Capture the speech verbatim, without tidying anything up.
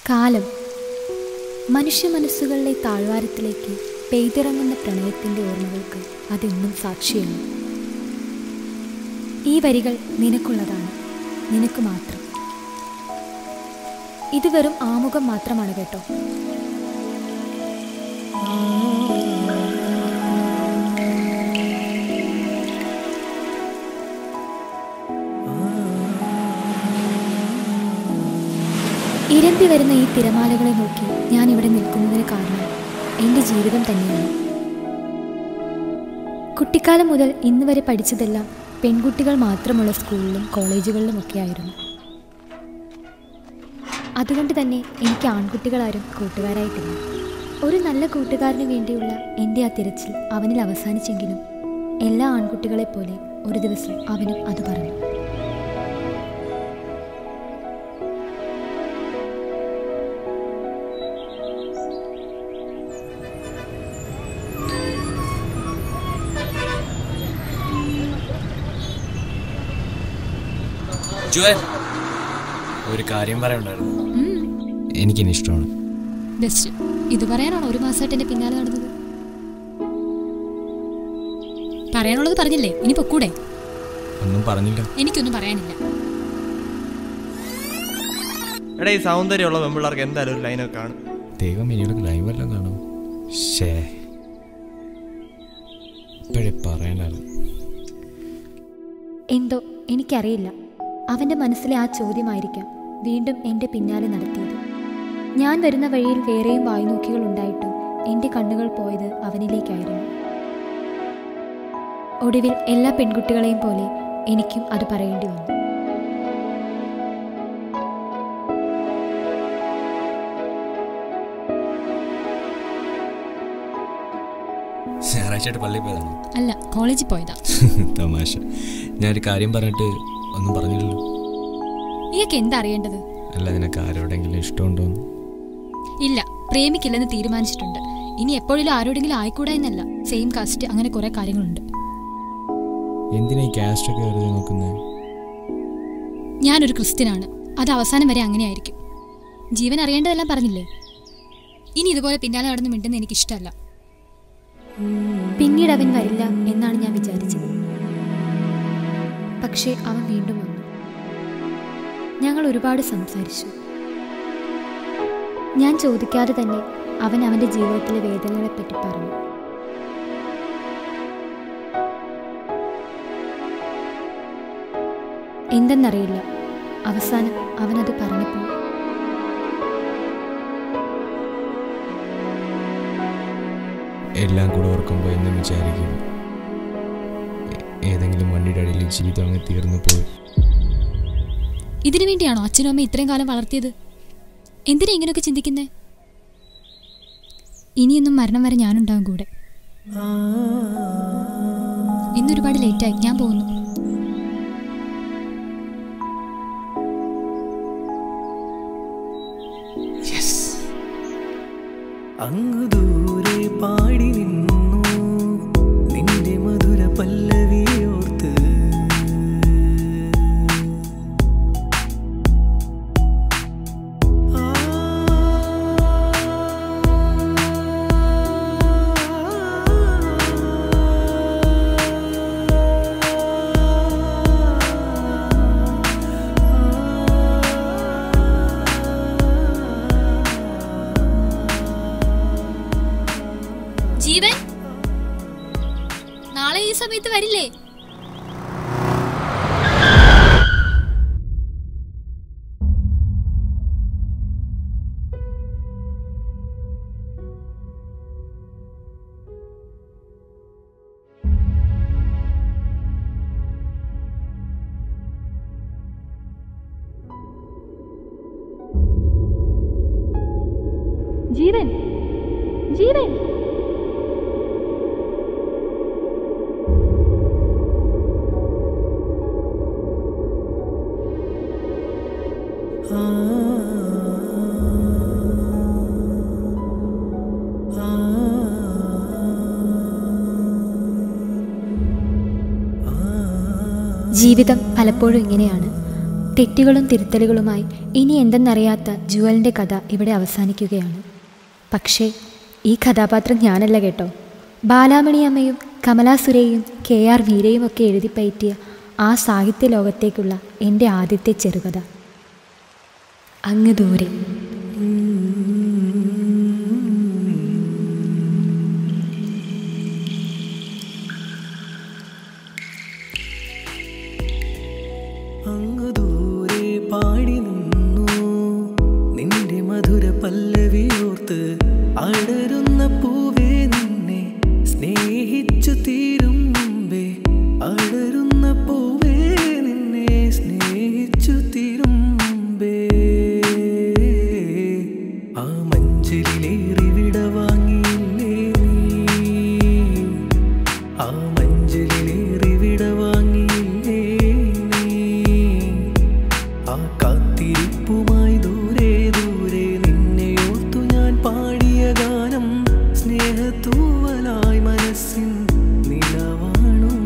കാലം മനുഷ്യ മനസ്സുകളിലെ താഴ്വാരത്തിലേക്ക് പെയ്തിറങ്ങുന്ന പ്രണയത്തിൻ്റെ ഓർമ്മകൾക്ക് അതെന്നും സാക്ഷിയാണ്. ഈ വരികൾ നിനക്കുള്ളതാണ്, നിനക്ക് മാത്രം. ഇത് വെറും ആമുഖം മാത്രമാണ് കേട്ടോ. ഇരമ്പി വരുന്ന ഈ തിരമാലകളെ നോക്കി ഞാൻ ഇവിടെ നിൽക്കുന്നതിന് കാരണം എൻ്റെ ജീവിതം തന്നെയാണ്. കുട്ടിക്കാലം മുതൽ ഇന്ന് വരെ പഠിച്ചതെല്ലാം പെൺകുട്ടികൾ മാത്രമുള്ള സ്കൂളിലും കോളേജുകളിലുമൊക്കെ ആയിരുന്നു. അതുകൊണ്ട് തന്നെ എനിക്ക് ആൺകുട്ടികളാരും കൂട്ടുകാരായിട്ടില്ല. ഒരു നല്ല കൂട്ടുകാരന് വേണ്ടിയുള്ള എൻ്റെ ആ തിരച്ചിൽ അവനിൽ അവസാനിച്ചെങ്കിലും എല്ലാ ആൺകുട്ടികളെപ്പോലെ ഒരു ദിവസം അവനും അത് പറഞ്ഞു. ഒരു കാര്യം പറയാനുണ്ടായിരുന്നു. എനിക്കിനി ഇഷ്ടമാണ്. ബെസ്റ്റ്. ഇത് പറയാനാണോ ഒരു മാസമായിട്ട് എന്റെ പിന്നാലെ നടന്നത്? പറയാനുള്ളത് പറഞ്ഞില്ലേ, ഇനി പൊക്കൂടെ? ഒന്നും പറഞ്ഞില്ല. എനിക്കൊന്നും പറയാനില്ല. എടാ, ഈ സൗന്ദര്യമുള്ള പെൺപിള്ളേർക്ക് എന്തായാലും ഒരു ലൈനൊക്കെ കാണും. ദൈവം ഇനിയൊരു ലൈവ് എല്ലാം കാണും. ശേ, ഇപ്പോഴേ പറയണ്ടായിരുന്നു. എന്തോ എനിക്കറിയില്ല, അവൻ്റെ മനസ്സിലെ ആ ചോദ്യമായിരിക്കാം വീണ്ടും എൻ്റെ പിന്നാലെ നടത്തിയത്. ഞാൻ വരുന്ന വഴിയിൽ വേറെയും വായ്നോക്കികൾ ഉണ്ടായിട്ടും എൻ്റെ കണ്ണുകൾ പോയത് അവനിലേക്കായിരുന്നു. ഒടുവിൽ എല്ലാ പെൺകുട്ടികളെയും പോലെ എനിക്കും അത് പറയേണ്ടി വന്നു. ഞായറാഴ്ചയായിട്ട് പള്ളിയിൽ പോയതാണോ? അല്ല, കോളേജിൽ പോയതാ. തമാശ. ഞാനൊരു കാര്യം പറഞ്ഞിട്ട് ഒന്നും പറഞ്ഞില്ലല്ലോ. നീയൊക്കെ എന്താ അറിയേണ്ടത്? അല്ല, നിനക്ക് ആരോടെങ്കിലും ഇഷ്ടമുണ്ടോന്ന്? ഇല്ല, പ്രേമിക്കില്ലെന്ന് തീരുമാനിച്ചിട്ടുണ്ട്. ഇനി എപ്പോഴും ആരോടെങ്കിലും ആയിക്കൂടാ എന്നല്ല, സെയിം കാസ്റ്റ്, അങ്ങനെ കുറെ കാര്യങ്ങളുണ്ട്. എന്തിനാ ഈ കാസ്റ്റ് ഒക്കെ വെറുതെ നോക്കുന്നത്? ഞാനൊരു ക്രിസ്ത്യനാണ്, അത് അവസാനം വരെ അങ്ങനെയായിരിക്കും. ജീവൻ അറിയേണ്ടതെല്ലാം പറഞ്ഞില്ലേ. ഇനി ഇതുപോലെ പിന്നാലെ നടന്ന് മിണ്ടുന്ന എനിക്കിഷ്ടമല്ല. പിന്നീട് അവൻ വരില്ല എന്നാണ് ഞാൻ വിചാരിച്ചത്. പക്ഷേ അവൻ വീണ്ടും വന്നു. ഞങ്ങൾ ഒരുപാട് സംസാരിച്ചു. ഞാൻ ചോദിക്കാതെ തന്നെ അവൻ അവൻ്റെ ജീവിതത്തിലെ വേദനകളെപ്പറ്റി പറഞ്ഞു. എന്തെന്നറിയില്ല, അവസാനം അവനത് പറഞ്ഞപ്പോൾ എല്ലാം കൂടെ ഓർക്കുമ്പോൾ എന്നും വിചാരിക്കും, ഏതെങ്കിലും വണ്ടിയുടെ അടിയിൽ ജീവിതം അങ്ങ് തീർന്നു പോയി. ഇതിനു വേണ്ടിയാണോ അച്ഛനും അമ്മ ഇത്രയും കാലം വളർത്തിയത്? എന്തിനാ ഇങ്ങനെയൊക്കെ ചിന്തിക്കുന്നേ? ഇനിയൊന്നും മരണം വരെ ഞാനുണ്ടാവും കൂടെ. ഇന്നൊരുപാട് ലേറ്റായി, ഞാൻ പോകുന്നു. അങ്ങ് ദൂരെ പാടി നിന്നു നിന്റെ മധുര പല്ലവിയോർത്ത്, ജീവൻ നാളെ ഈ സമയത്ത് വരില്ലേ? ജീവൻ, ജീവൻ. ജീവിതം പലപ്പോഴും ഇങ്ങനെയാണ്. തെറ്റുകളും തിരുത്തലുകളുമായി ഇനി എന്തെന്നറിയാത്ത ജുവലിൻ്റെ കഥ ഇവിടെ അവസാനിക്കുകയാണ്. പക്ഷേ ഈ കഥാപാത്രം ഞാനല്ല കേട്ടോ. ബാലാമണി അമ്മയും കമലാ സുരയും കെ ആർ മീരയും ഒക്കെ എഴുതി പയറ്റിയ ആ സാഹിത്യ ലോകത്തേക്കുള്ള എൻ്റെ ആദ്യത്തെ ചെറുകഥ അങ്ങ് ദൂരെ. അങ്ങ് ദൂരെ പാടി നിന്നു നിന്റെ മധുര പല്ലവിയോർത്ത് അടരുന്ന പൂവേ നിന്നെ സ്നേഹിച്ചു തീരും മുമ്പേ അടരുന്ന പൂവേ നിന്നെ സ്നേഹിച്ചു തീരും മുമ്പേ ആ മഞ്ചലിലേറി വിടവാങ്ങിയില്ലേ നീ ആ മഞ്ചലിലേറി വിടവാങ്ങിയില്ലേ ആ കാത്തിരിപ്പുമായി ദൂരെ ദൂരെ നിന്നെയോർത്തു ഞാൻ പാടിയ ഗാനം സ്നേഹത്തൂവലായി മനസ്സിൻ നിലവാണു.